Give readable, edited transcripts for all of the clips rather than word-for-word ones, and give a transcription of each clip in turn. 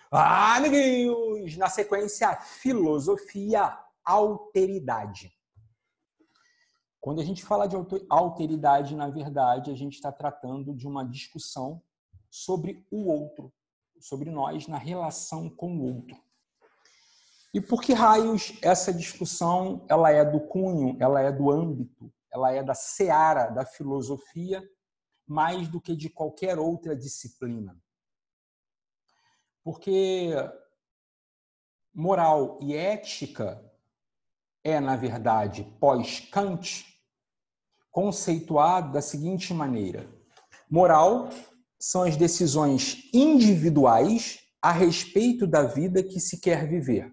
Amiguinhos! Na sequência, filosofia, alteridade. Quando a gente fala de alteridade, na verdade, a gente está tratando de uma discussão sobre o outro, sobre nós na relação com o outro. E por que raios essa discussão ela é do cunho, ela é do âmbito, ela é da seara da filosofia, mais do que de qualquer outra disciplina? Porque moral e ética é, na verdade, pós-Kant, conceituado da seguinte maneira: moral são as decisões individuais a respeito da vida que se quer viver.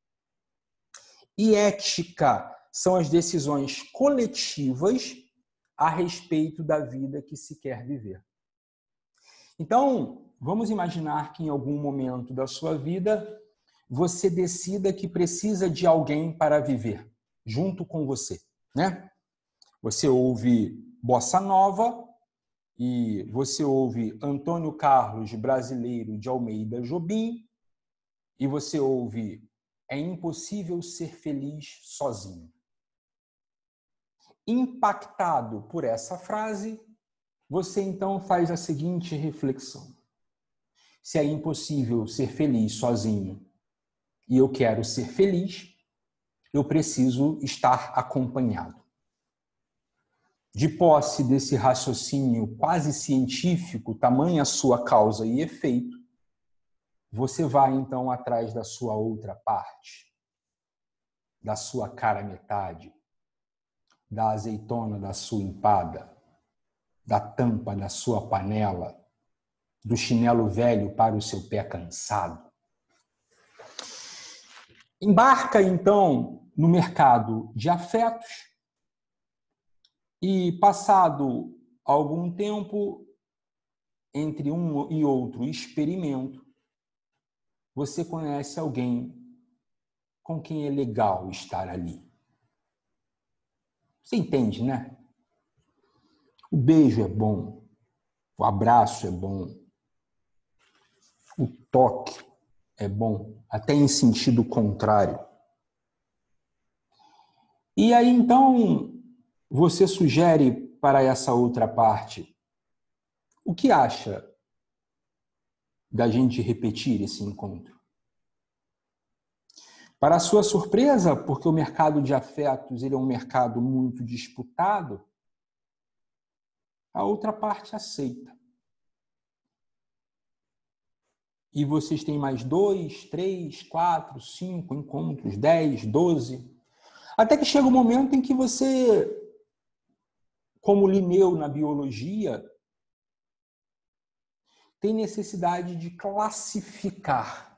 E ética são as decisões coletivas a respeito da vida que se quer viver. Então, vamos imaginar que em algum momento da sua vida você decida que precisa de alguém para viver junto com você, né? Você ouve Bossa Nova e você ouve Antônio Carlos Brasileiro de Almeida Jobim e você ouve É impossível ser feliz sozinho. Impactado por essa frase, você então faz a seguinte reflexão: se é impossível ser feliz sozinho e eu quero ser feliz, eu preciso estar acompanhado. De posse desse raciocínio quase científico, tamanha sua causa e efeito, você vai então atrás da sua outra parte, da sua cara metade, da azeitona da sua empada, da tampa da sua panela, do chinelo velho para o seu pé cansado. Embarca então no mercado de afetos e, passado algum tempo entre um e outro experimento, você conhece alguém com quem é legal estar ali. Você entende, né? O beijo é bom, o abraço é bom, o toque é bom, até em sentido contrário. E aí, então, você sugere para essa outra parte: o que acha da gente repetir esse encontro? Para a sua surpresa, porque o mercado de afetos ele é um mercado muito disputado, a outra parte aceita. E vocês têm mais 2, 3, 4, 5 encontros, 10, 12, até que chega o momento em que você, como Linneu na biologia, tem necessidade de classificar.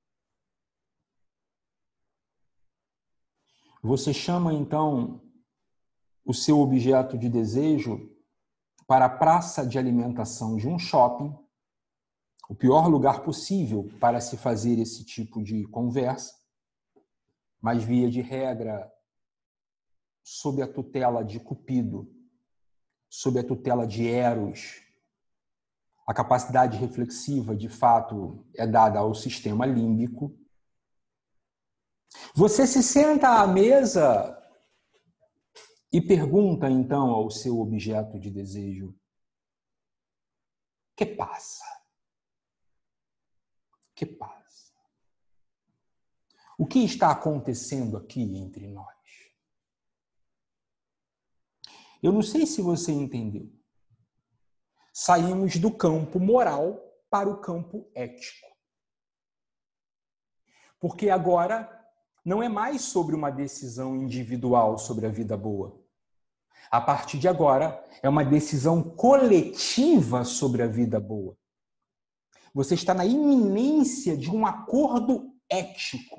Você chama, então, o seu objeto de desejo para a praça de alimentação de um shopping, o pior lugar possível para se fazer esse tipo de conversa, mas, via de regra, sob a tutela de Cupido, sob a tutela de Eros. A capacidade reflexiva, de fato, é dada ao sistema límbico. Você se senta à mesa e pergunta, então, ao seu objeto de desejo: que passa? Que passa? O que está acontecendo aqui entre nós? Eu não sei se você entendeu. Saímos do campo moral para o campo ético. Porque agora não é mais sobre uma decisão individual sobre a vida boa. A partir de agora, é uma decisão coletiva sobre a vida boa. Você está na iminência de um acordo ético.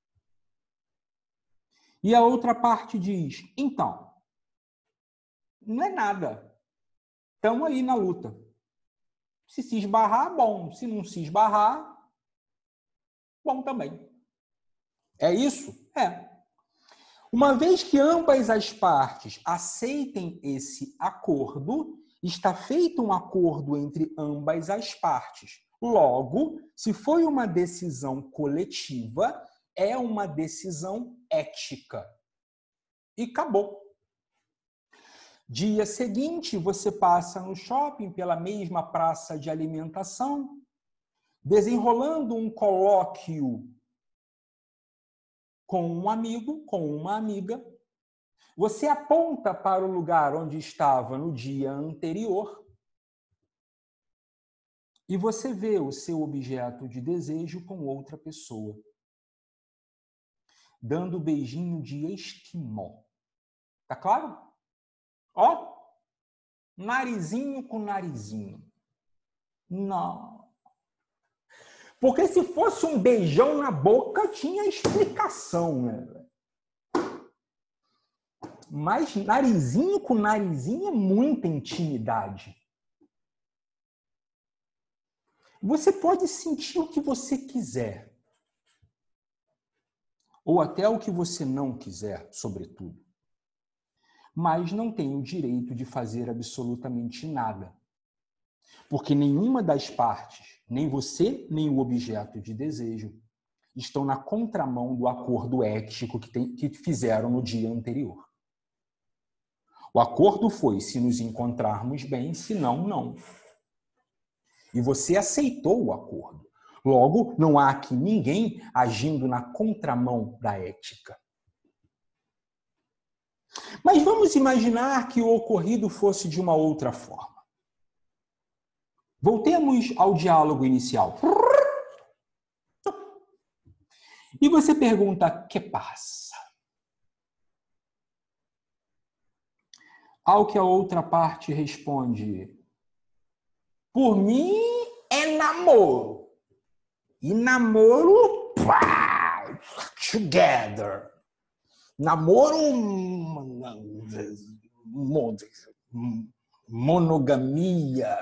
E a outra parte diz: então, não é nada. Estamos aí na luta. Se esbarrar, bom. Se não se esbarrar, bom também. É isso? É. Uma vez que ambas as partes aceitem esse acordo, está feito um acordo entre ambas as partes. Logo, se foi uma decisão coletiva, é uma decisão ética. E acabou. Dia seguinte, você passa no shopping pela mesma praça de alimentação, desenrolando um colóquio com um amigo, com uma amiga. Você aponta para o lugar onde estava no dia anterior e você vê o seu objeto de desejo com outra pessoa, dando beijinho de esquimó. Tá claro? Ó, narizinho com narizinho. Não. Porque se fosse um beijão na boca, tinha explicação, né? Mas narizinho com narizinho é muita intimidade. Você pode sentir o que você quiser. Ou até o que você não quiser, sobretudo. Mas não tem o direito de fazer absolutamente nada. Porque nenhuma das partes, nem você, nem o objeto de desejo, estão na contramão do acordo ético que fizeram no dia anterior. O acordo foi se nos encontrarmos bem, se não, não. E você aceitou o acordo. Logo, não há aqui ninguém agindo na contramão da ética. Mas vamos imaginar que o ocorrido fosse de uma outra forma. Voltemos ao diálogo inicial. E você pergunta, que passa? Ao que a outra parte responde, por mim é namoro. E namoro, pá, together. Namoro, monogamia,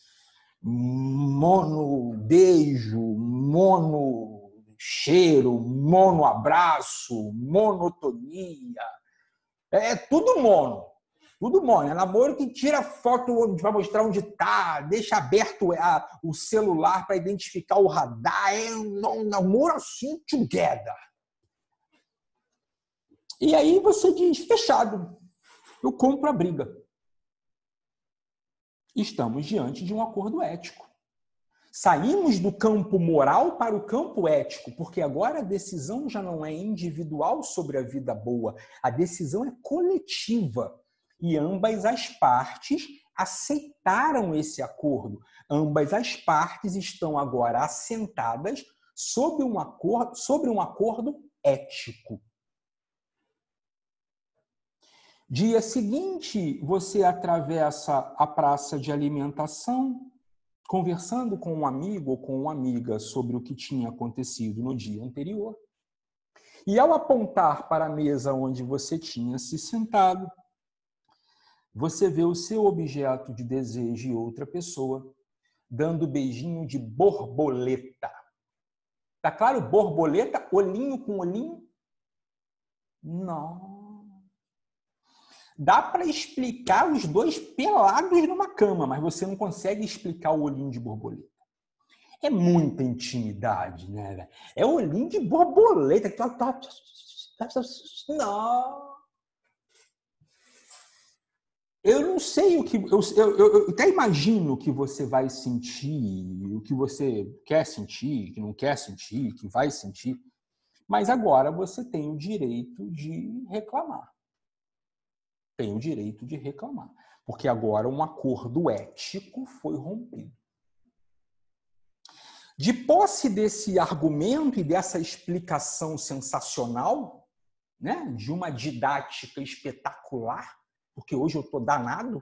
mono beijo, mono cheiro, mono abraço, monotonia. É tudo mono. Tudo mono. É namoro que tira foto para mostrar onde está, deixa aberto o celular para identificar o radar. É um namoro assim, together. E aí você diz, fechado, eu compro a briga. Estamos diante de um acordo ético. Saímos do campo moral para o campo ético, porque agora a decisão já não é individual sobre a vida boa, a decisão é coletiva. E ambas as partes aceitaram esse acordo. Ambas as partes estão agora assentadas sobre um acordo ético. Dia seguinte, você atravessa a praça de alimentação, conversando com um amigo ou com uma amiga sobre o que tinha acontecido no dia anterior. E ao apontar para a mesa onde você tinha se sentado, você vê o seu objeto de desejo e outra pessoa dando beijinho de borboleta. Tá claro? Borboleta, olhinho com olhinho? Não. Dá para explicar os dois pelados numa cama, mas você não consegue explicar o olhinho de borboleta. É muita intimidade, né? É olhinho de borboleta. Não. Eu não sei o que... Eu até imagino o que você vai sentir, o que você quer sentir, que não quer sentir, que vai sentir. Mas agora você tem o direito de reclamar. Tem o direito de reclamar, porque agora um acordo ético foi rompido. De posse desse argumento e dessa explicação sensacional, né, de uma didática espetacular, porque hoje eu estou danado,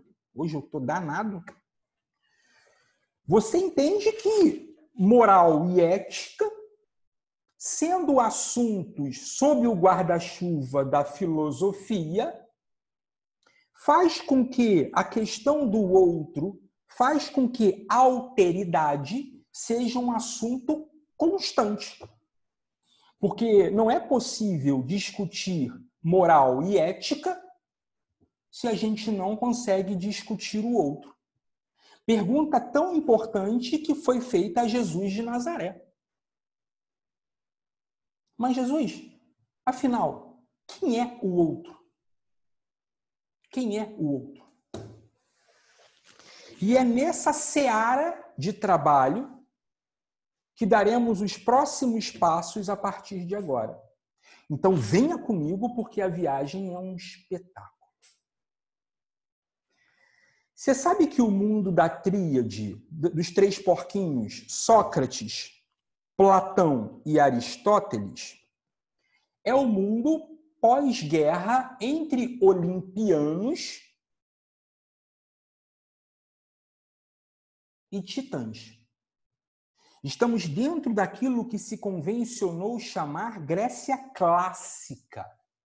você entende que moral e ética, sendo assuntos sob o guarda-chuva da filosofia, faz com que a questão do outro, faz com que a alteridade seja um assunto constante. Porque não é possível discutir moral e ética se a gente não consegue discutir o outro. Pergunta tão importante que foi feita a Jesus de Nazaré. Mas Jesus, afinal, quem é o outro? Quem é o outro? E é nessa seara de trabalho que daremos os próximos passos a partir de agora. Então venha comigo porque a viagem é um espetáculo. Você sabe que o mundo da tríade, dos três porquinhos, Sócrates, Platão e Aristóteles, é o mundo pós-guerra entre olimpianos e titãs. Estamos dentro daquilo que se convencionou chamar Grécia clássica.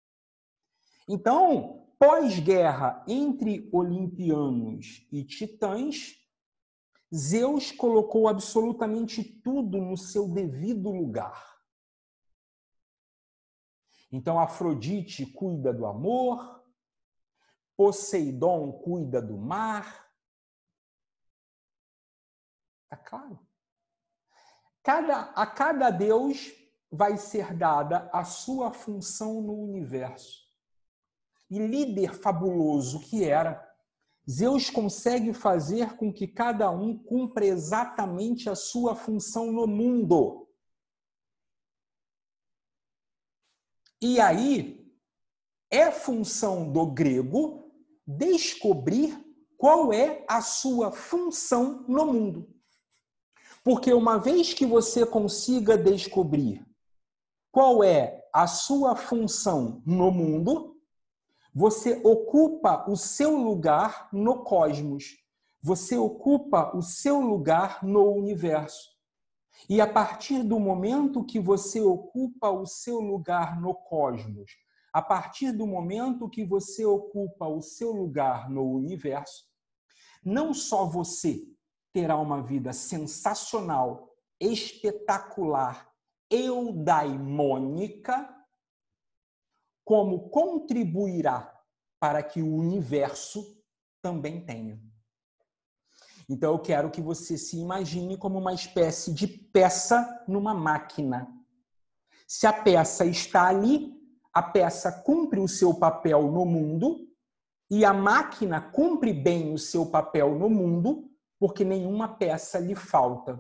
Então, pós-guerra entre olimpianos e titãs, Zeus colocou absolutamente tudo no seu devido lugar. Então, Afrodite cuida do amor, Poseidon cuida do mar. Tá claro? A cada deus vai ser dada a sua função no universo. E líder fabuloso que era, Zeus consegue fazer com que cada um cumpra exatamente a sua função no mundo. E aí, é função do grego descobrir qual é a sua função no mundo. Porque uma vez que você consiga descobrir qual é a sua função no mundo, você ocupa o seu lugar no cosmos. Você ocupa o seu lugar no universo. E a partir do momento que você ocupa o seu lugar no cosmos, a partir do momento que você ocupa o seu lugar no universo, não só você terá uma vida sensacional, espetacular, eudaimônica, como contribuirá para que o universo também tenha. Então, eu quero que você se imagine como uma espécie de peça numa máquina. Se a peça está ali, a peça cumpre o seu papel no mundo e a máquina cumpre bem o seu papel no mundo, porque nenhuma peça lhe falta.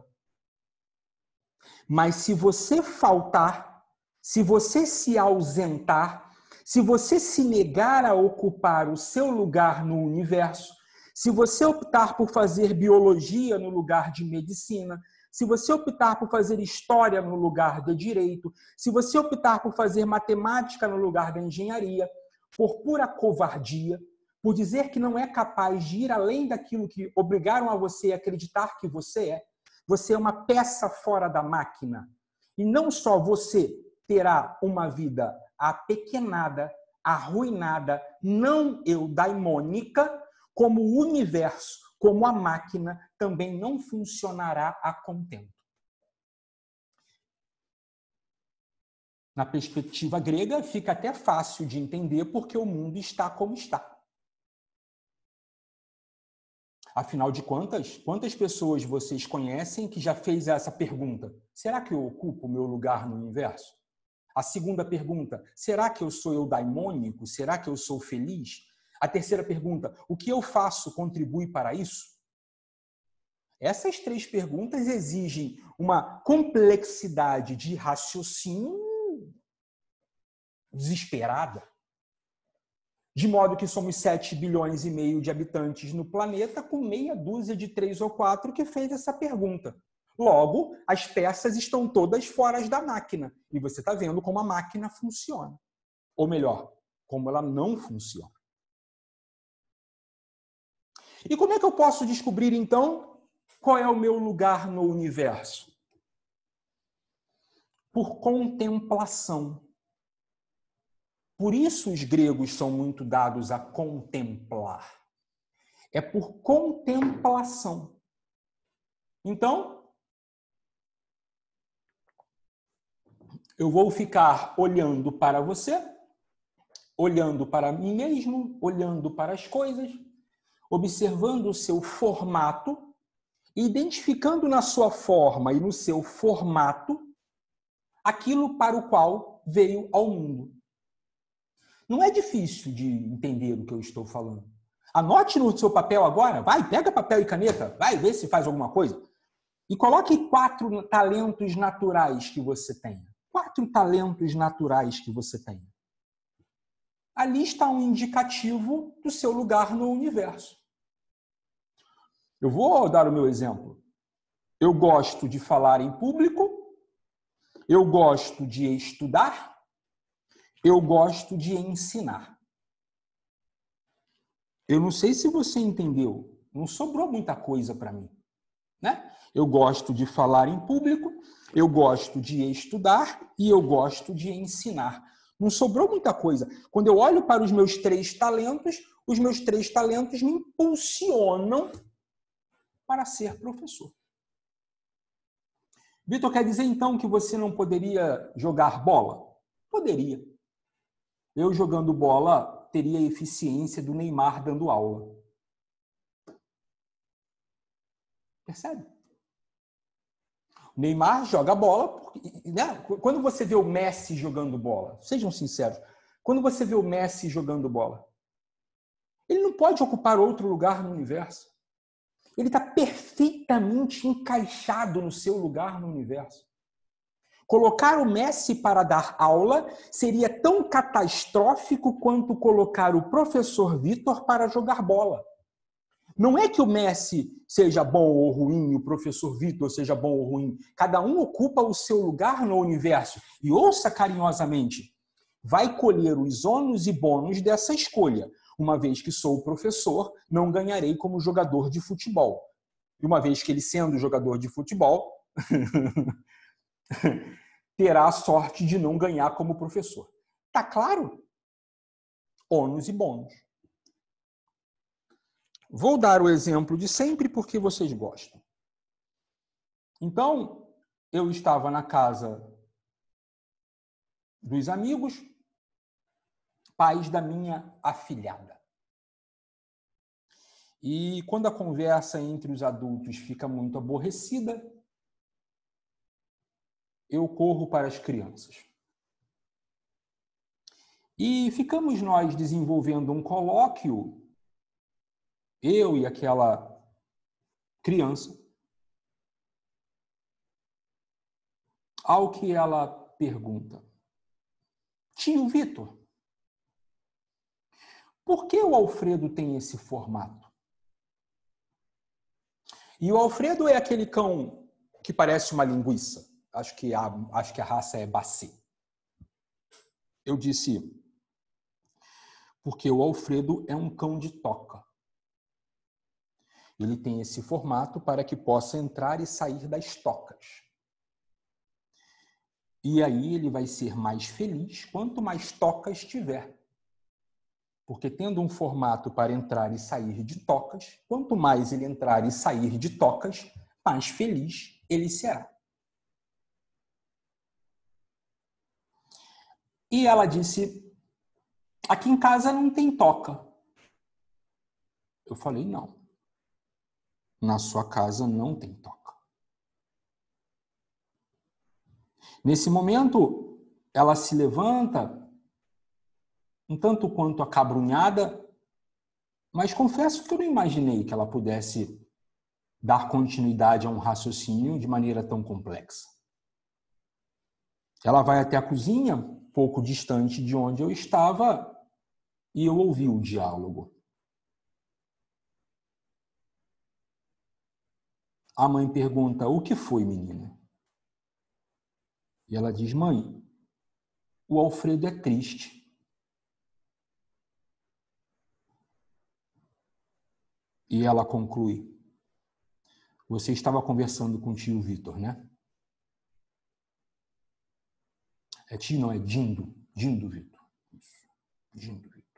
Mas se você faltar, se você se ausentar, se você se negar a ocupar o seu lugar no universo, se você optar por fazer biologia no lugar de medicina, se você optar por fazer história no lugar de direito, se você optar por fazer matemática no lugar da engenharia, por pura covardia, por dizer que não é capaz de ir além daquilo que obrigaram a você a acreditar que você é uma peça fora da máquina. E não só você terá uma vida apequenada, arruinada, não eudaimônica, como o universo, como a máquina, também não funcionará a contento. Na perspectiva grega, fica até fácil de entender porque o mundo está como está. Afinal de contas, quantas pessoas vocês conhecem que já fez essa pergunta? Será que eu ocupo o meu lugar no universo? A segunda pergunta, será que eu sou eudaimônico? Será que eu sou feliz? A terceira pergunta, o que eu faço contribui para isso? Essas três perguntas exigem uma complexidade de raciocínio desesperada. De modo que somos 7 bilhões e meio de habitantes no planeta, com meia dúzia de 3 ou 4 que fez essa pergunta. Logo, as peças estão todas fora da máquina. E você está vendo como a máquina funciona. Ou melhor, como ela não funciona. E como é que eu posso descobrir, então, qual é o meu lugar no universo? Por contemplação. Por isso os gregos são muito dados a contemplar. É por contemplação. Então, eu vou ficar olhando para você, olhando para mim mesmo, olhando para as coisas, observando o seu formato, identificando na sua forma e no seu formato aquilo para o qual veio ao mundo. Não é difícil de entender o que eu estou falando. Anote no seu papel agora, vai, pega papel e caneta, vai ver se faz alguma coisa. E coloque 4 talentos naturais que você tenha. 4 talentos naturais que você tenha. Ali está um indicativo do seu lugar no universo. Eu vou dar o meu exemplo. Eu gosto de falar em público, eu gosto de estudar, eu gosto de ensinar. Eu não sei se você entendeu, não sobrou muita coisa para mim, né? Eu gosto de falar em público, eu gosto de estudar e eu gosto de ensinar. Não sobrou muita coisa. Quando eu olho para os meus 3 talentos, os meus 3 talentos me impulsionam para ser professor. Vitor, quer dizer então que você não poderia jogar bola? Poderia. Eu jogando bola teria a eficiência do Neymar dando aula. Percebe? O Neymar joga bola, né? Quando você vê o Messi jogando bola, sejam sinceros, quando você vê o Messi jogando bola, ele não pode ocupar outro lugar no universo. Ele está perfeitamente encaixado no seu lugar no universo. Colocar o Messi para dar aula seria tão catastrófico quanto colocar o professor Vitor para jogar bola. Não é que o Messi seja bom ou ruim, o professor Vitor seja bom ou ruim. Cada um ocupa o seu lugar no universo. E ouça carinhosamente, vai colher os ônus e bônus dessa escolha. Uma vez que sou professor, não ganharei como jogador de futebol. E uma vez que ele sendo jogador de futebol, terá a sorte de não ganhar como professor. Tá claro? Ônus e bônus. Vou dar o exemplo de sempre porque vocês gostam. Então, eu estava na casa dos amigos, pais da minha afilhada. E quando a conversa entre os adultos fica muito aborrecida, eu corro para as crianças. E ficamos nós desenvolvendo um colóquio, eu e aquela criança, ao que ela pergunta: tio Vitor, por que o Alfredo tem esse formato? E o Alfredo é aquele cão que parece uma linguiça. Acho que a raça é Basset. Eu disse, porque o Alfredo é um cão de toca. Ele tem esse formato para que possa entrar e sair das tocas. E aí ele vai ser mais feliz quanto mais tocas tiver. Porque tendo um formato para entrar e sair de tocas, quanto mais ele entrar e sair de tocas, mais feliz ele será. E ela disse, aqui em casa não tem toca. Eu falei, não. Na sua casa não tem toca. Nesse momento, ela se levanta, um tanto quanto acabrunhada, mas confesso que eu não imaginei que ela pudesse dar continuidade a um raciocínio de maneira tão complexa. Ela vai até a cozinha, pouco distante de onde eu estava, e eu ouvi o diálogo. A mãe pergunta, o que foi, menina? E ela diz, mãe, o Alfredo é triste. E ela conclui, você estava conversando com o tio Vitor, né? É tio, não, é Dindo. Dindo Vitor. Isso. Dindo Vitor.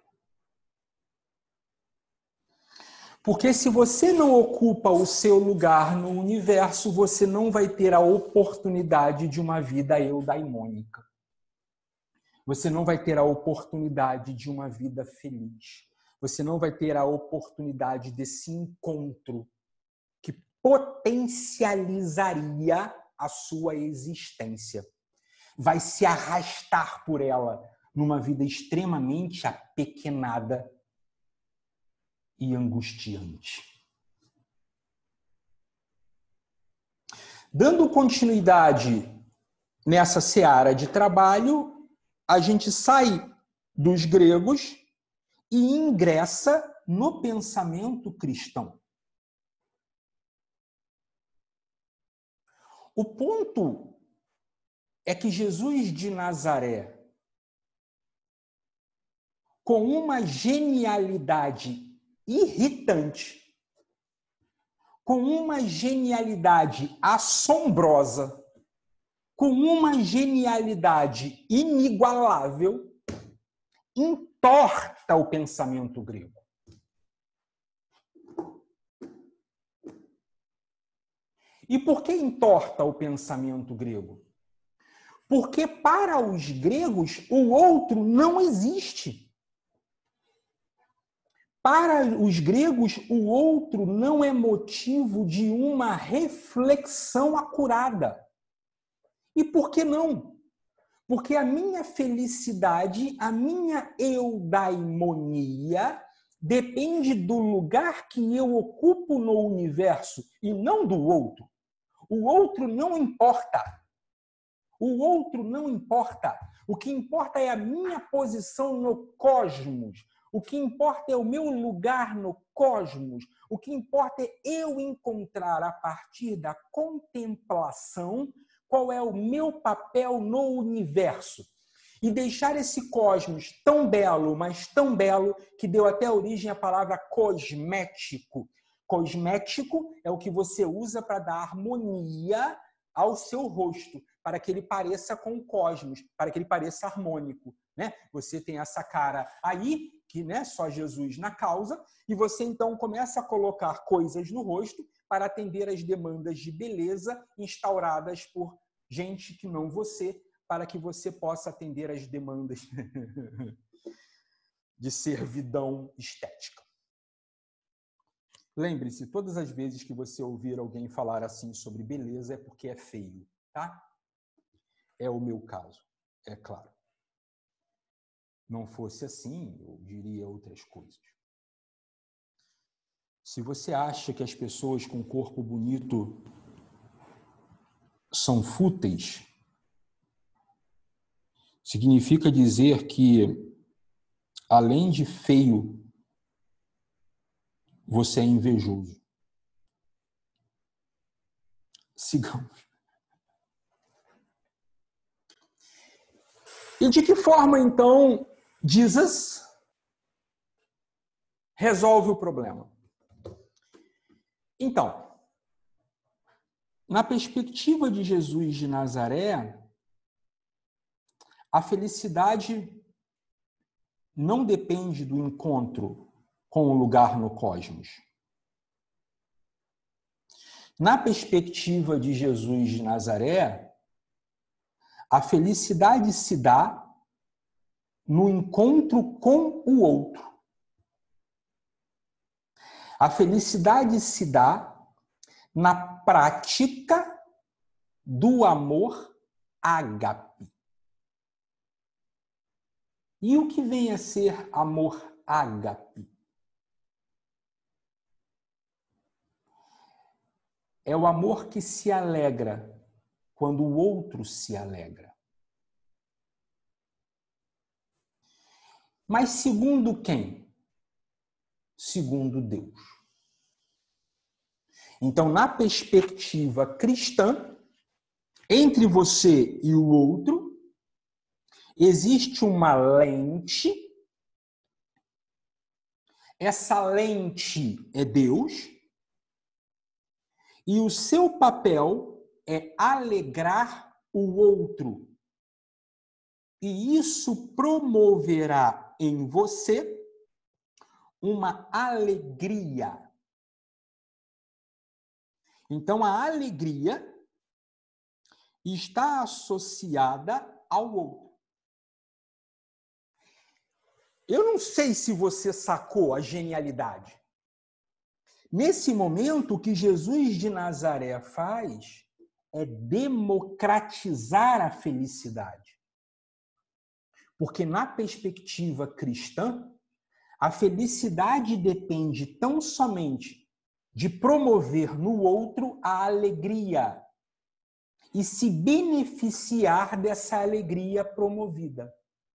Porque se você não ocupa o seu lugar no universo, você não vai ter a oportunidade de uma vida eudaimônica. Você não vai ter a oportunidade de uma vida feliz. você não vai ter a oportunidade desse encontro que potencializaria a sua existência. Vai se arrastar por ela numa vida extremamente apequenada e angustiante. Dando continuidade nessa seara de trabalho, a gente sai dos gregos e ingressa no pensamento cristão. O ponto é que Jesus de Nazaré, com uma genialidade irritante, com uma genialidade assombrosa, com uma genialidade inigualável, entorta o pensamento grego. E por que entorta o pensamento grego? Porque para os gregos o outro não existe. Para os gregos, o outro não é motivo de uma reflexão acurada. E por que não? Porque a minha felicidade, a minha eudaimonia, depende do lugar que eu ocupo no universo e não do outro. O outro não importa. O outro não importa. O que importa é a minha posição no cosmos. O que importa é o meu lugar no cosmos. O que importa é eu encontrar, a partir da contemplação, qual é o meu papel no universo. E deixar esse cosmos tão belo, mas tão belo, que deu até origem à palavra cosmético. Cosmético é o que você usa para dar harmonia ao seu rosto, para que ele pareça com o cosmos, para que ele pareça harmônico. Né? Você tem essa cara aí, que né, só Jesus na causa, e você então começa a colocar coisas no rosto para atender às demandas de beleza instauradas por gente que não você, para que você possa atender às demandas de servidão estética. Lembre-se, todas as vezes que você ouvir alguém falar assim sobre beleza é porque é feio, tá? É o meu caso, é claro. Não fosse assim, eu diria outras coisas. Se você acha que as pessoas com corpo bonito são fúteis, significa dizer que, além de feio, você é invejoso. Sigamos. E de que forma, então, Jesus resolve o problema? Então, na perspectiva de Jesus de Nazaré, a felicidade não depende do encontro com o lugar no cosmos. Na perspectiva de Jesus de Nazaré, a felicidade se dá no encontro com o outro. A felicidade se dá na prática do amor ágape. E o que vem a ser amor ágape? É o amor que se alegra quando o outro se alegra. Mas segundo quem? Segundo Deus. Então, na perspectiva cristã, entre você e o outro, existe uma lente. Essa lente é Deus. E o seu papel é alegrar o outro. E isso promoverá em você uma alegria. Então, a alegria está associada ao outro. eu não sei se você sacou a genialidade. Nesse momento, o que Jesus de Nazaré faz é democratizar a felicidade. Porque na perspectiva cristã, a felicidade depende tão somente de promover no outro a alegria e se beneficiar dessa alegria promovida.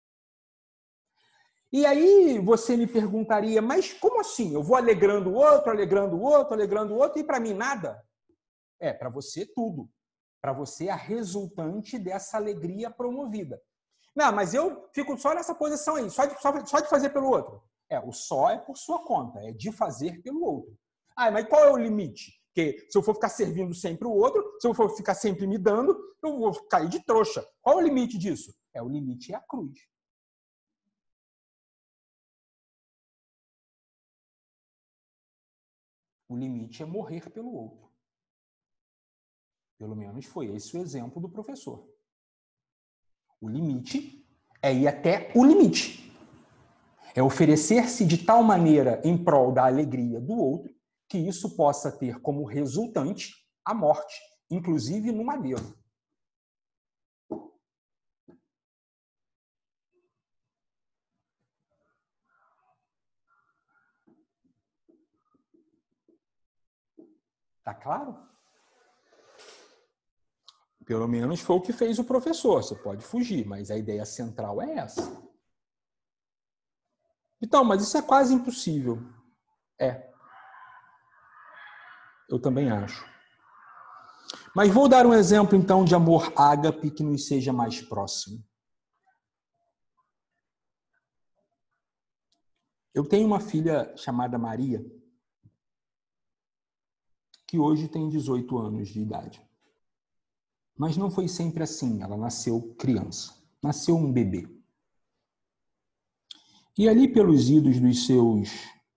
E aí você me perguntaria, mas como assim? Eu vou alegrando o outro, alegrando o outro, alegrando o outro, e para mim nada? Para você tudo. Para você a resultante dessa alegria promovida. Não, mas eu fico só nessa posição aí, só de fazer pelo outro. O só é por sua conta, é de fazer pelo outro. Mas qual é o limite? Porque se eu for ficar servindo sempre o outro, se eu for ficar sempre me dando, eu vou cair de trouxa. Qual é o limite disso? O limite é a cruz. O limite é morrer pelo outro. Pelo menos foi esse o exemplo do professor. O limite é ir até o limite. É oferecer-se de tal maneira em prol da alegria do outro que isso possa ter como resultante a morte, inclusive no madeiro. Tá claro? Pelo menos foi o que fez o professor. Você pode fugir, mas a ideia central é essa. Então, mas isso é quase impossível. Eu também acho. Mas vou dar um exemplo, então, de amor ágape que nos seja mais próximo. Eu tenho uma filha chamada Maria, que hoje tem 18 anos de idade. Mas não foi sempre assim. Ela nasceu criança. Nasceu um bebê. E ali pelos idos dos seus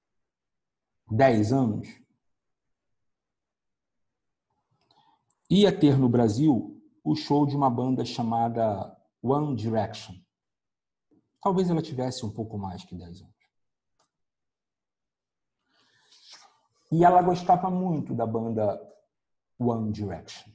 10 anos, ia ter no Brasil o show de uma banda chamada One Direction. Talvez ela tivesse um pouco mais que 10 anos. E ela gostava muito da banda One Direction.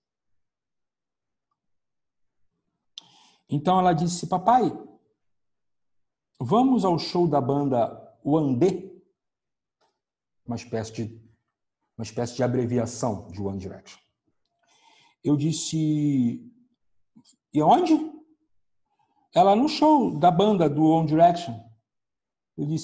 Então ela disse, papai, vamos ao show da banda One D? Uma espécie de abreviação de One Direction. Eu disse, e onde? Ela no show da banda do One Direction. Eu disse,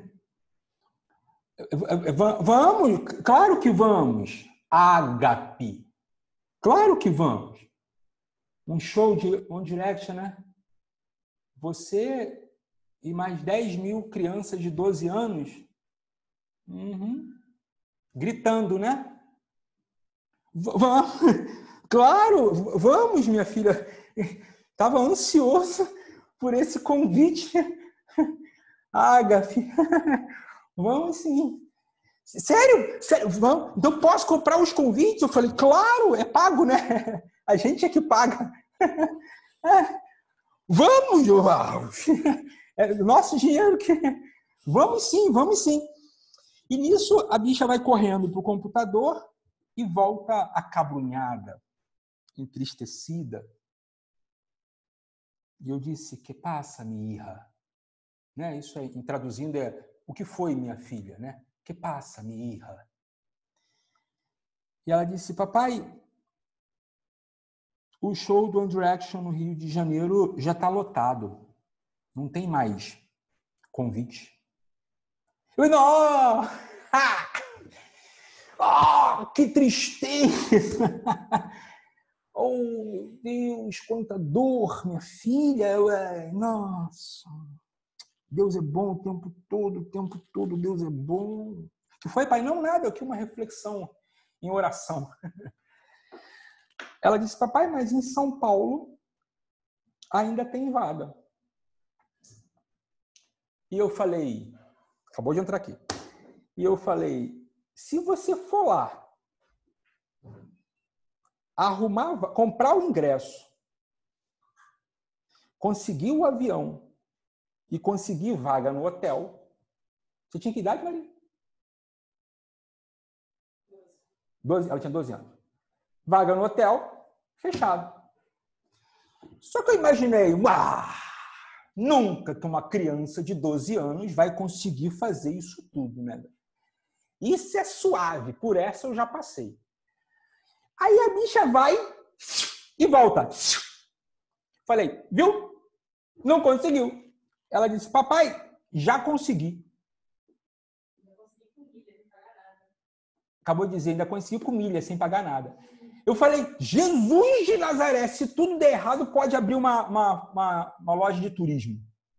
vamos, claro que vamos. Ágape. Claro que vamos. Um show de One Direction, né? Você e mais 10 mil crianças de 12 anos gritando, né? Vamos. Claro, vamos, minha filha. Estava ansioso por esse convite. Ágape. Vamos sim. Sério? Sério? Vamos? Então posso comprar os convites? Eu falei, claro, é pago, né? A gente é que paga. Vamos, é nosso dinheiro que... Vamos sim, vamos sim. E nisso a bicha vai correndo para o computador e volta acabrunhada, entristecida. E eu disse, que passa, minha hija? Né? Isso aí, traduzindo, é o que foi, minha filha? Né? Que passa, minha hija? E ela disse, papai, o show do One Direction no Rio de Janeiro já está lotado. Não tem mais convite. Eu, não! Oh, que tristeza! Oh, meu Deus, quanta dor, minha filha! Nossa! Deus é bom o tempo todo, Deus é bom. Que foi, pai? Não, nada, aqui uma reflexão em oração. Ela disse, papai, mas em São Paulo ainda tem vaga. E eu falei, acabou de entrar aqui. E eu falei, se você for lá, comprar o ingresso, conseguir o avião e consegui vaga no hotel. Você tinha que idade, Maria? 12, ela tinha 12 anos. Vaga no hotel, fechado. Só que eu imaginei, nunca que uma criança de 12 anos vai conseguir fazer isso tudo, né? Isso é suave, por essa eu já passei. Aí a bicha vai e volta. Falei, viu? Não conseguiu. Ela disse, papai, já consegui. Acabou de dizer, ainda consegui com milha, sem pagar nada. Eu falei, Jesus de Nazaré, se tudo der errado, pode abrir uma loja de turismo.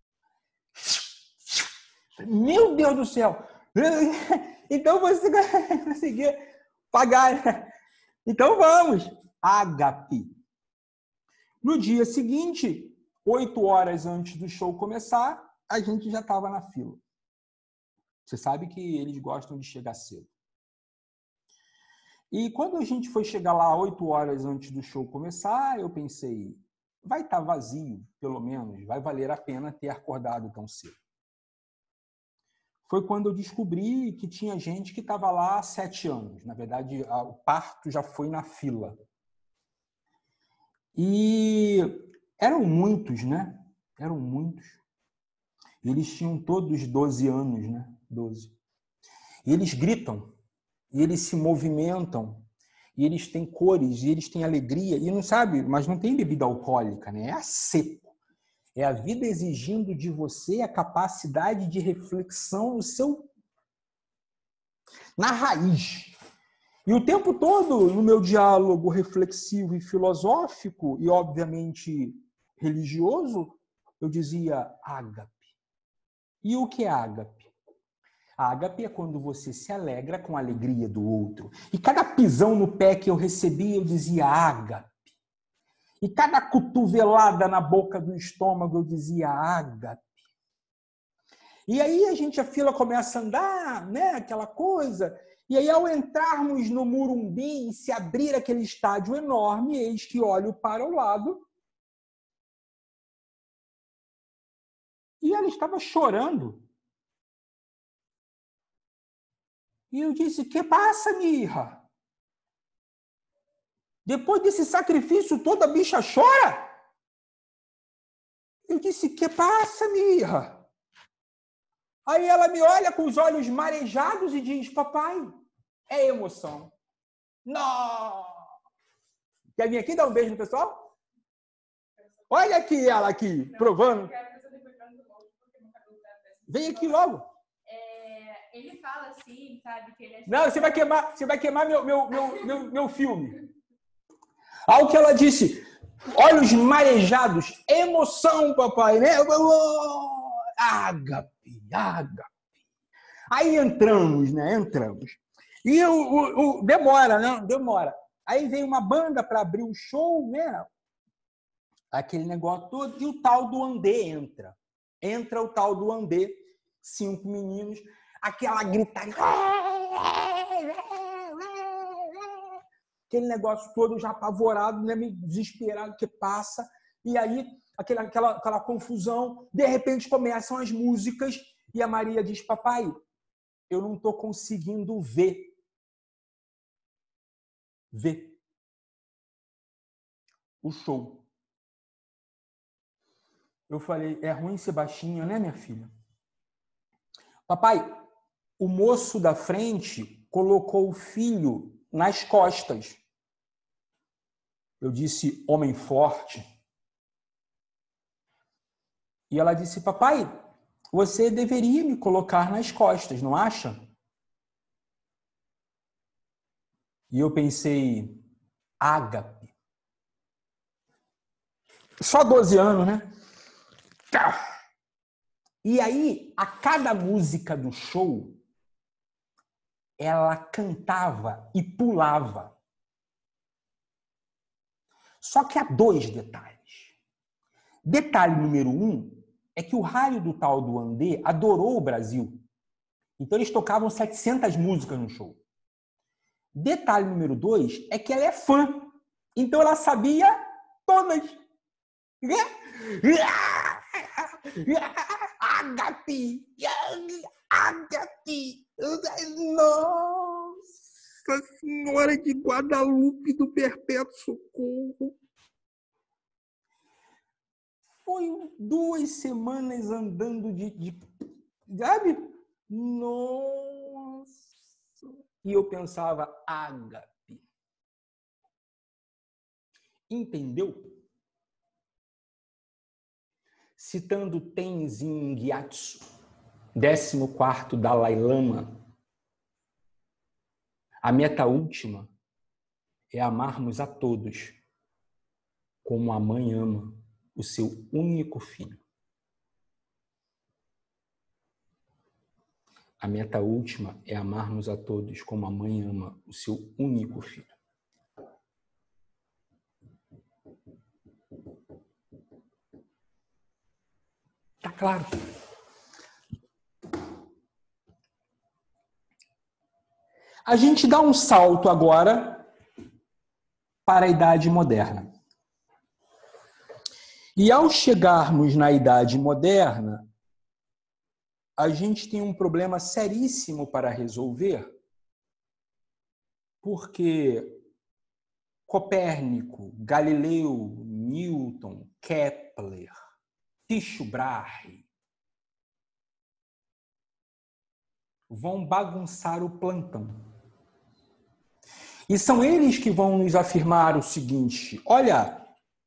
Meu Deus do céu! Então você conseguia pagar. Então vamos. Ágape. No dia seguinte, 8 horas antes do show começar, a gente já estava na fila. Você sabe que eles gostam de chegar cedo. E quando a gente foi chegar lá 8 horas antes do show começar, eu pensei, vai estar vazio, pelo menos, vai valer a pena ter acordado tão cedo. Foi quando eu descobri que tinha gente que estava lá há 7 anos. Na verdade, o parto já foi na fila. E eram muitos, né? Eram muitos. Eles tinham todos 12 anos, né? 12. E eles gritam, e eles se movimentam, e eles têm cores, e eles têm alegria, e não sabe, mas não tem bebida alcoólica, né? É a seco. É a vida exigindo de você a capacidade de reflexão na raiz. E o tempo todo, no meu diálogo reflexivo e filosófico, e obviamente religioso, eu dizia ágape. E o que é ágape? Ágape é quando você se alegra com a alegria do outro. E cada pisão no pé que eu recebia, eu dizia ágape. E cada cotovelada na boca do estômago, eu dizia ágape. E aí a fila começa a andar, né? Aquela coisa. E aí, ao entrarmos no Morumbi e se abrir aquele estádio enorme, eis que olho para o lado. E ela estava chorando. E eu disse, que passa, Mirra? Depois desse sacrifício todo, a bicha chora? Eu disse, que passa, Mirra? Aí ela me olha com os olhos marejados e diz, papai, é emoção. Não! Quer vir aqui dar um beijo no pessoal? Olha aqui ela aqui, provando. Vem aqui logo. Ele fala assim, sabe? Que ele é... Não, você vai queimar meu filme. Ao que ela disse, olhos marejados, emoção, papai, né? Ágape, ágape. Aí entramos, né? Entramos. E demora, né? Demora. Aí vem uma banda para abrir o show, né? Aquele negócio todo, e o tal do Andê entra. Entra o tal do Andê, 5 meninos, aquela gritaria. Aquele negócio todo já apavorado, né? Meio desesperado que passa. E aí, aquela confusão. De repente, começam as músicas e a Maria diz, papai, eu não estou conseguindo ver o show. Eu falei, é ruim ser baixinha, né, minha filha? Papai, o moço da frente colocou o filho nas costas. Eu disse, homem forte. E ela disse, papai, você deveria me colocar nas costas, não acha? E eu pensei, ágape. Só 12 anos, né? E aí, a cada música do show, ela cantava e pulava. Só que há 2 detalhes. Detalhe número 1 é que o raio do tal do Andê adorou o Brasil. Então, eles tocavam 700 músicas no show. Detalhe número 2 é que ela é fã. Então, ela sabia todas. Ágape! Ágape! Nossa Senhora de Guadalupe do Perpétuo Socorro! Foi 2 semanas andando sabe? Nossa! E eu pensava, ágape. Entendeu? Citando Tenzin Gyatso, 14º Dalai Lama, a meta última é amarmos a todos como a mãe ama o seu único filho. A meta última é amarmos a todos como a mãe ama o seu único filho. Tá claro? A gente dá um salto agora para a Idade Moderna. E ao chegarmos na Idade Moderna, a gente tem um problema seríssimo para resolver, porque Copérnico, Galileu, Newton, Kepler, Tycho Brahe vão bagunçar o plantão. E são eles que vão nos afirmar o seguinte: olha,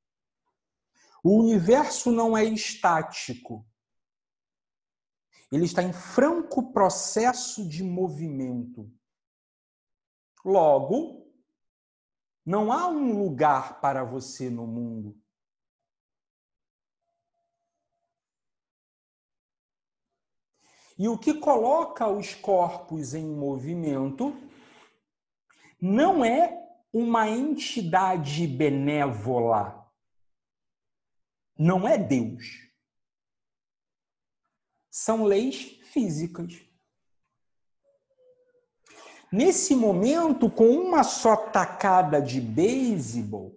o universo não é estático. Ele está em franco processo de movimento. Logo, não há um lugar para você no mundo. E o que coloca os corpos em movimento não é uma entidade benévola. Não é Deus. São leis físicas. Nesse momento, com uma só tacada de beisebol,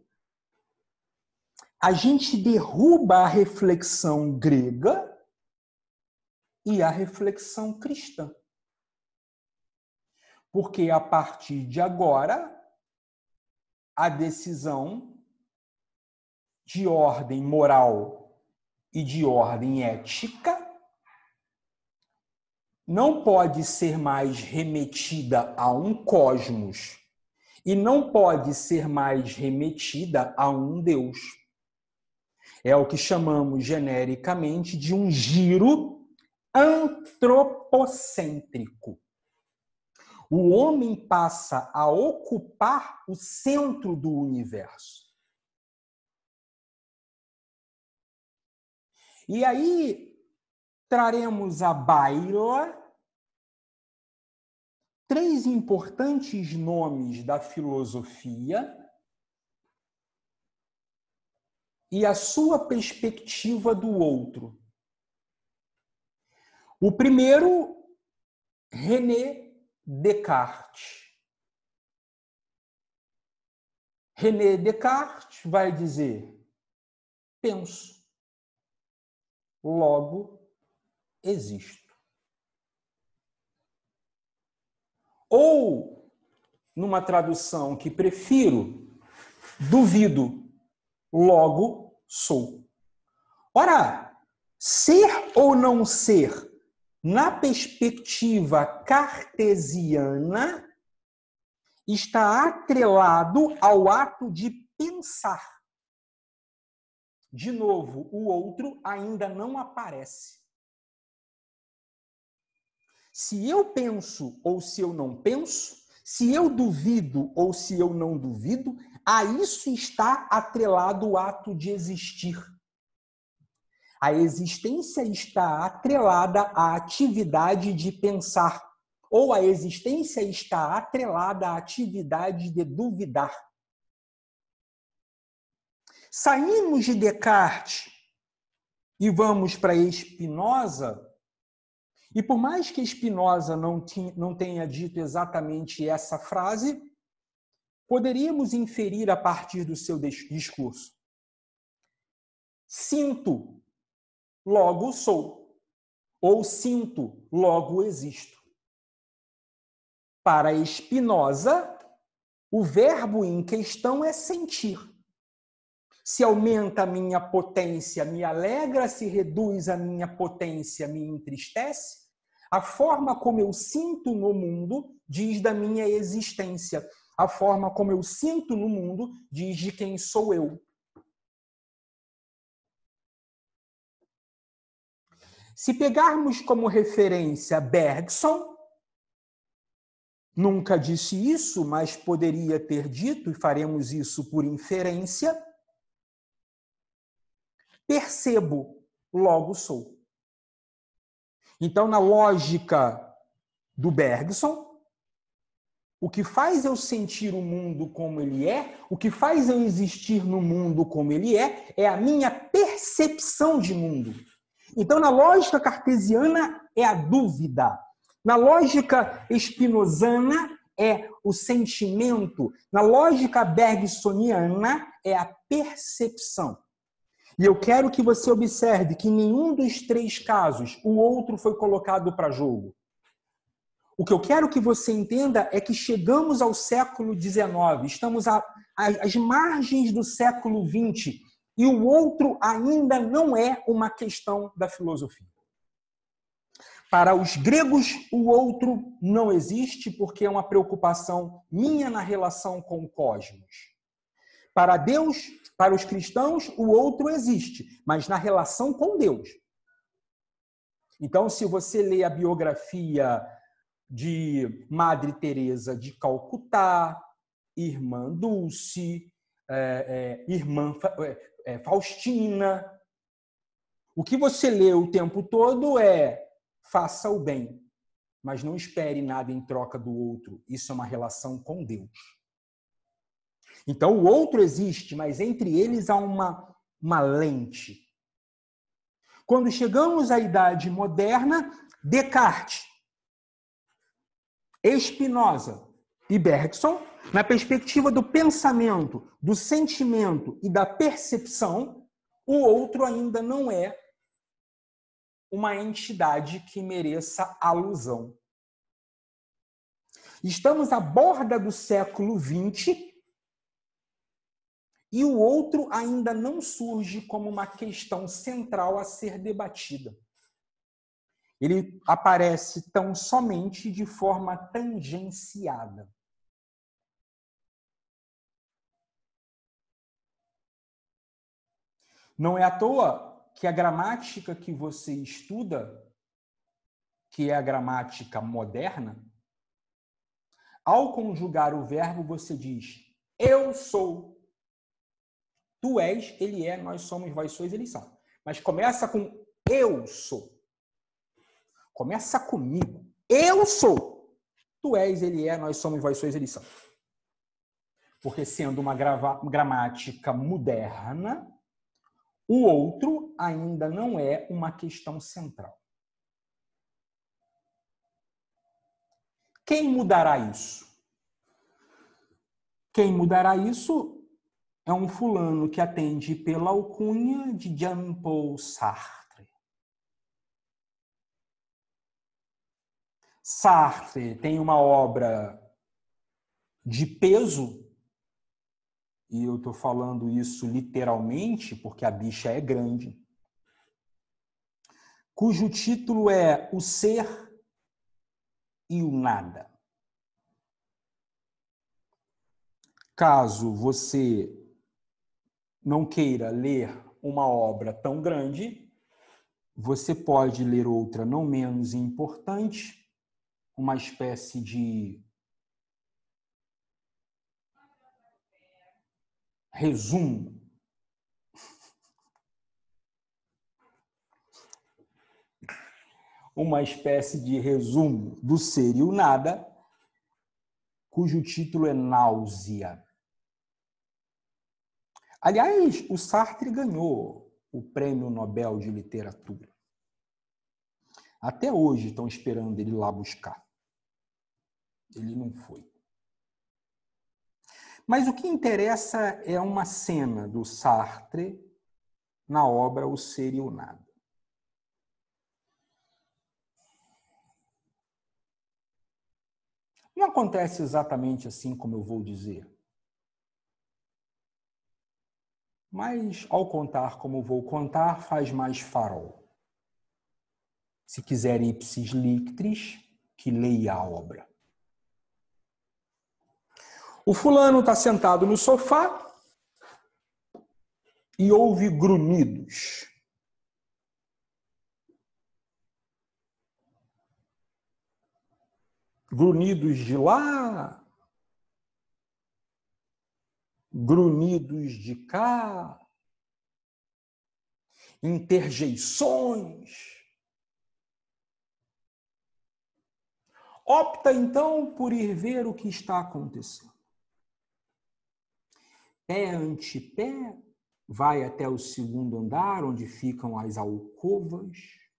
a gente derruba a reflexão grega e a reflexão cristã. Porque a partir de agora, a decisão de ordem moral e de ordem ética não pode ser mais remetida a um cosmos e não pode ser mais remetida a um Deus. É o que chamamos genericamente de um giro antropocêntrico. O homem passa a ocupar o centro do universo. E aí traremos à baila 3 importantes nomes da filosofia e a sua perspectiva do outro. O primeiro, René Descartes. René Descartes vai dizer: penso, logo existo. Ou, numa tradução que prefiro, duvido, logo sou. Ora, ser ou não ser, na perspectiva cartesiana, está atrelado ao ato de pensar. De novo, o outro ainda não aparece. Se eu penso ou se eu não penso, se eu duvido ou se eu não duvido, a isso está atrelado o ato de existir. A existência está atrelada à atividade de pensar, ou a existência está atrelada à atividade de duvidar. Saímos de Descartes e vamos para Spinoza, e por mais que Spinoza não tenha dito exatamente essa frase, poderíamos inferir a partir do seu discurso. Sinto logo sou. Ou sinto, logo existo. Para Spinoza, o verbo em questão é sentir. Se aumenta a minha potência, me alegra, se reduz a minha potência, me entristece. A forma como eu sinto no mundo diz da minha existência. A forma como eu sinto no mundo diz de quem sou eu. Se pegarmos como referência Bergson, nunca disse isso, mas poderia ter dito, e faremos isso por inferência, percebo, logo sou. Então, na lógica do Bergson, o que faz eu sentir o mundo como ele é, o que faz eu existir no mundo como ele é a minha percepção de mundo. Então, na lógica cartesiana, é a dúvida. Na lógica spinozana, é o sentimento. Na lógica bergsoniana, é a percepção. E eu quero que você observe que em nenhum dos três casos o outro foi colocado para jogo. O que eu quero que você entenda é que chegamos ao século XIX, estamos às margens do século XX, e o outro ainda não é uma questão da filosofia. Para os gregos, o outro não existe porque é uma preocupação minha na relação com o cosmos. Para Deus, para os cristãos, o outro existe, mas na relação com Deus. Então, se você lê a biografia de Madre Teresa de Calcutá, Irmã Dulce, Irmã Faustina, o que você lê o tempo todo é faça o bem, mas não espere nada em troca do outro. Isso é uma relação com Deus. Então, o outro existe, mas entre eles há uma lente. Quando chegamos à Idade Moderna, Descartes, Spinoza e Bergson, na perspectiva do pensamento, do sentimento e da percepção, o outro ainda não é uma entidade que mereça alusão. Estamos à borda do século XX e o outro ainda não surge como uma questão central a ser debatida. Ele aparece tão somente de forma tangenciada. Não é à toa que a gramática que você estuda, que é a gramática moderna, ao conjugar o verbo, você diz eu sou. Tu és, ele é, nós somos, vós sois, eles são. Mas começa com eu sou. Começa comigo. Eu sou. Tu és, ele é, nós somos, vós sois, eles são. Porque sendo uma gramática moderna, o outro ainda não é uma questão central. Quem mudará isso? Quem mudará isso é um fulano que atende pela alcunha de Jean-Paul Sartre. Sartre tem uma obra de peso, e eu estou falando isso literalmente porque a bicha é grande, cujo título é O Ser e o Nada. Caso você não queira ler uma obra tão grande, você pode ler outra não menos importante, uma espécie de resumo. Uma espécie de resumo do Ser e o Nada, cujo título é Náusea. Aliás, o Sartre ganhou o Prêmio Nobel de Literatura. Até hoje estão esperando ele lá buscar. Ele não foi. Mas o que interessa é uma cena do Sartre na obra O Ser e o Nada. Não acontece exatamente assim como eu vou dizer. Mas, ao contar como vou contar, faz mais farol. Se quiser ipsis lictris, que leia a obra. O fulano está sentado no sofá e ouve grunhidos. Grunhidos de lá, grunhidos de cá, interjeições. Opta, então, por ir ver o que está acontecendo. Pé ante pé, vai até o segundo andar, onde ficam as alcovas.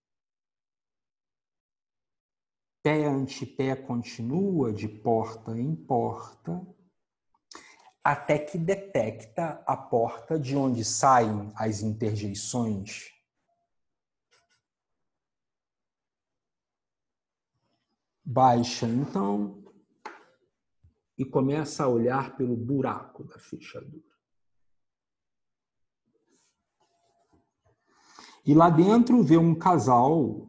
Pé ante pé continua de porta em porta, até que detecta a porta de onde saem as interjeições. Baixa, então, e começa a olhar pelo buraco da fechadura. E lá dentro vê um casal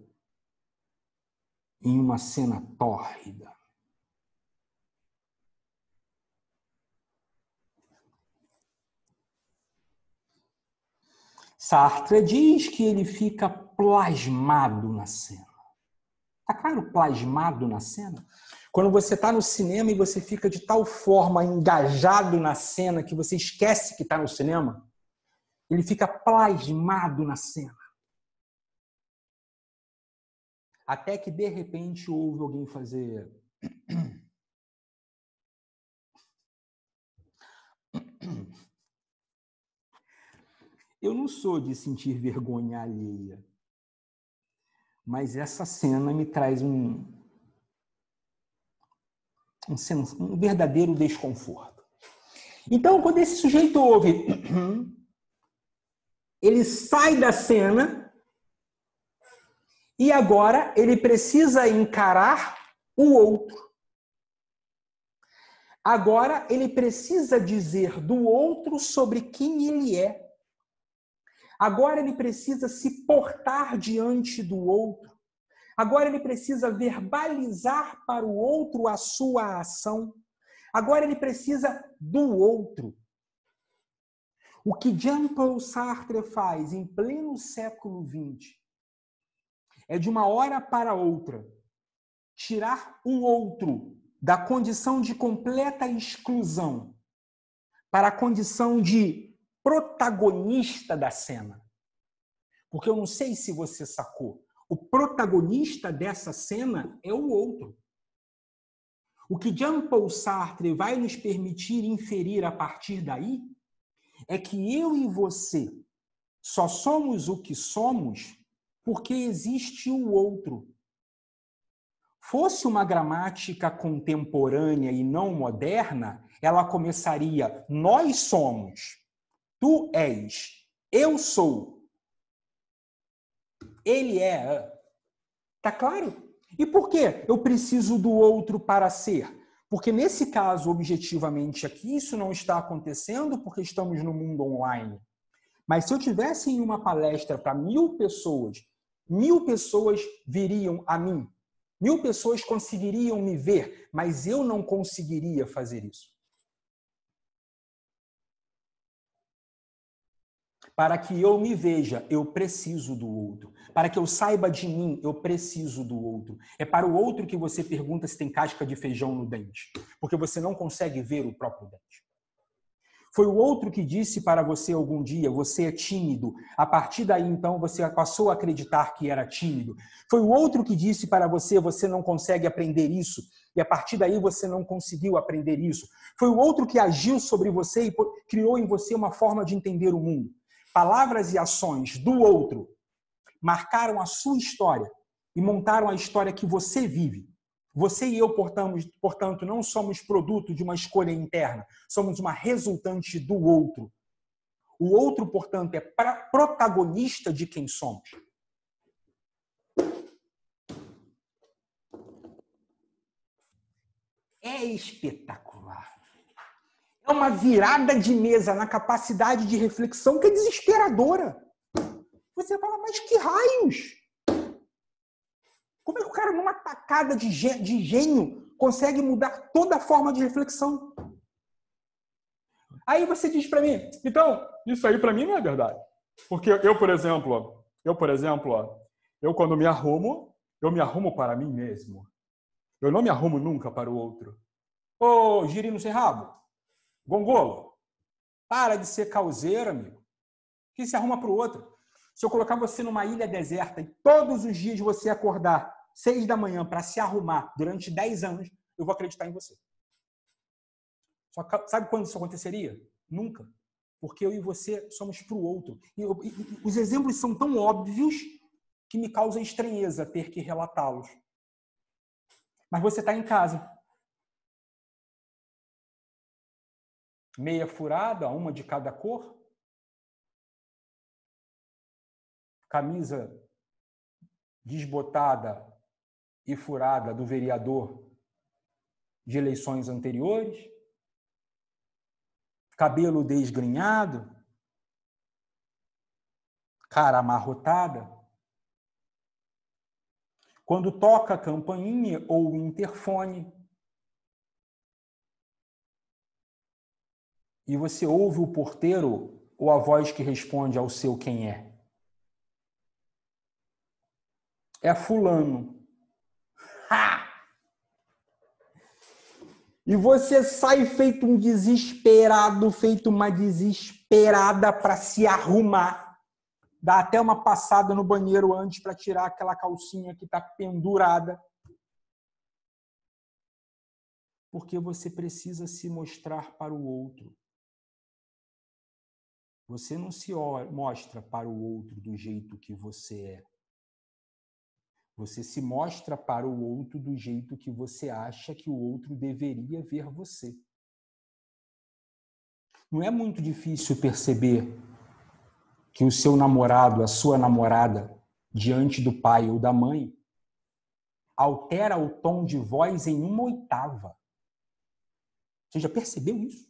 em uma cena tórrida. Sartre diz que ele fica plasmado na cena. Tá claro? Plasmado na cena? Quando você está no cinema e você fica de tal forma engajado na cena que você esquece que está no cinema, ele fica plasmado na cena. Até que, de repente, ouve alguém fazer... Eu não sou de sentir vergonha alheia, mas essa cena me traz um verdadeiro desconforto. Então, quando esse sujeito ouve, ele sai da cena e agora ele precisa encarar o outro. Agora ele precisa dizer do outro sobre quem ele é. Agora ele precisa se portar diante do outro. Agora ele precisa verbalizar para o outro a sua ação. Agora ele precisa do outro. O que Jean-Paul Sartre faz em pleno século XX é, de uma hora para outra, tirar o outro da condição de completa exclusão para a condição de protagonista da cena. Porque eu não sei se você sacou, o protagonista dessa cena é o outro. O que Jean-Paul Sartre vai nos permitir inferir a partir daí é que eu e você só somos o que somos porque existe o outro. Fosse uma gramática contemporânea e não moderna, ela começaria: nós somos, tu és, eu sou, ele é. Tá claro? E por que eu preciso do outro para ser? Porque nesse caso, objetivamente aqui, isso não está acontecendo porque estamos no mundo online. Mas se eu tivesse em uma palestra para 1000 pessoas viriam a mim. 1000 pessoas conseguiriam me ver, mas eu não conseguiria fazer isso. Para que eu me veja, eu preciso do outro. Para que eu saiba de mim, eu preciso do outro. É para o outro que você pergunta se tem casca de feijão no dente, porque você não consegue ver o próprio dente. Foi o outro que disse para você algum dia: você é tímido. A partir daí, então, você passou a acreditar que era tímido. Foi o outro que disse para você: você não consegue aprender isso. E a partir daí, você não conseguiu aprender isso. Foi o outro que agiu sobre você e criou em você uma forma de entender o mundo. Palavras e ações do outro marcaram a sua história e montaram a história que você vive. Você e eu, portanto, não somos produto de uma escolha interna, somos uma resultante do outro. O outro, portanto, é protagonista de quem somos. é espetacular. É uma virada de mesa na capacidade de reflexão que é desesperadora. Você fala, mas que raios? Como é que o cara, numa tacada de gênio, consegue mudar toda a forma de reflexão? Aí você diz para mim, então, isso aí para mim não é verdade. Porque eu, por exemplo, eu quando me arrumo, eu me arrumo para mim mesmo. Eu não me arrumo nunca para o outro. Ô, girino sem rabo, gongolo, para de ser causeiro, amigo. Que se arruma para o outro. Se eu colocar você numa ilha deserta e todos os dias você acordar 6 da manhã para se arrumar durante 10 anos, eu vou acreditar em você. Só que, sabe quando isso aconteceria? Nunca. Porque eu e você somos para o outro. E os exemplos são tão óbvios que me causa estranheza ter que relatá-los. Mas você está em casa. Meia furada, uma de cada cor. Camisa desbotada e furada do vereador de eleições anteriores. Cabelo desgrenhado. Cara amarrotada. Quando toca a campainha ou o interfone e você ouve o porteiro ou a voz que responde ao seu quem é. É fulano. Ha! E você sai feito um desesperado, feito uma desesperada para se arrumar. Dá até uma passada no banheiro antes para tirar aquela calcinha que está pendurada. Porque você precisa se mostrar para o outro. Você não se mostra para o outro do jeito que você é. Você se mostra para o outro do jeito que você acha que o outro deveria ver você. Não é muito difícil perceber que o seu namorado, a sua namorada, diante do pai ou da mãe, altera o tom de voz em 1/8. Você já percebeu isso?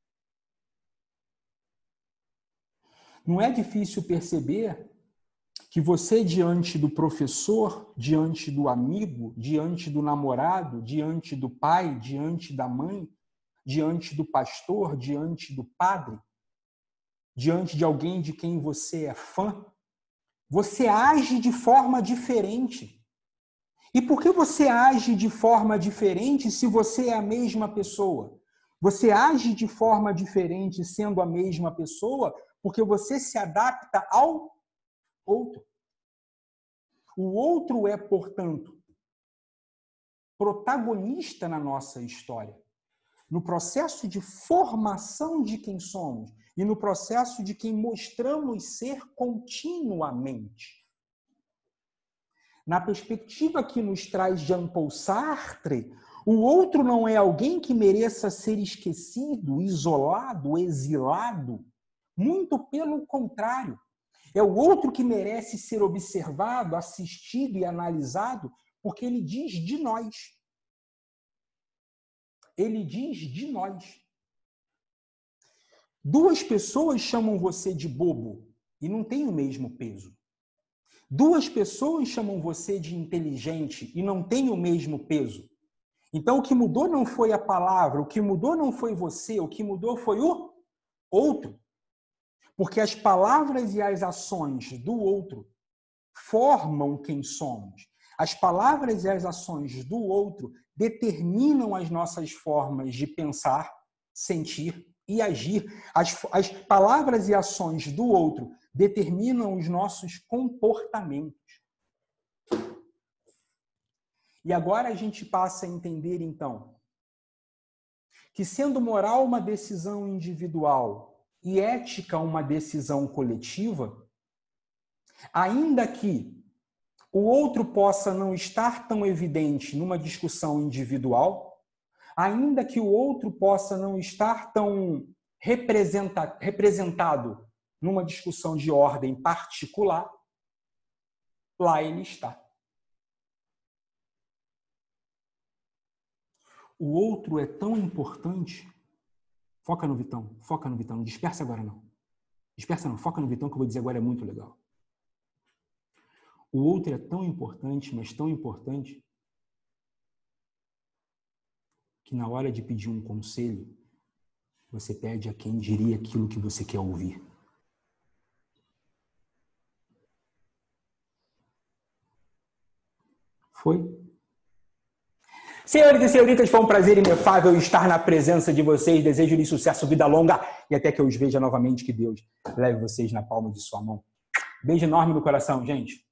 Não é difícil perceber que você, diante do professor, diante do amigo, diante do namorado, diante do pai, diante da mãe, diante do pastor, diante do padre, diante de alguém de quem você é fã, você age de forma diferente. E por que você age de forma diferente se você é a mesma pessoa? Você age de forma diferente sendo a mesma pessoa porque você se adapta ao outro. O outro é, portanto, protagonista na nossa história, no processo de formação de quem somos e no processo de quem mostramos ser continuamente. Na perspectiva que nos traz Jean-Paul Sartre, o outro não é alguém que mereça ser esquecido, isolado, exilado. Muito pelo contrário. É o outro que merece ser observado, assistido e analisado, porque ele diz de nós. Ele diz de nós. Duas pessoas chamam você de bobo e não tem o mesmo peso. Duas pessoas chamam você de inteligente e não tem o mesmo peso. Então, o que mudou não foi a palavra, o que mudou não foi você, o que mudou foi o outro. Porque as palavras e as ações do outro formam quem somos. As palavras e as ações do outro determinam as nossas formas de pensar, sentir e agir. As palavras e ações do outro determinam os nossos comportamentos. E agora a gente passa a entender, então, que sendo moral uma decisão individual e ética uma decisão coletiva, ainda que o outro possa não estar tão evidente numa discussão individual, ainda que o outro possa não estar tão representado numa discussão de ordem particular, lá ele está. o outro é tão importante. Foca no Vitão, não dispersa agora não. Dispersa não, foca no Vitão que eu vou dizer agora é muito legal. O outro é tão importante, mas tão importante, que na hora de pedir um conselho, você pede a quem diria aquilo que você quer ouvir. Foi? Senhores e senhoritas, foi um prazer inefável estar na presença de vocês. Desejo-lhes sucesso, vida longa e até que eu os veja novamente. Que Deus leve vocês na palma de sua mão. Beijo enorme no coração, gente.